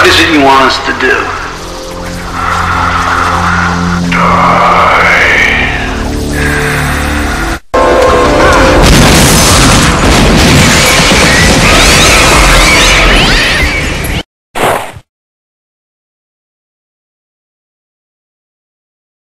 What is it you want us to do?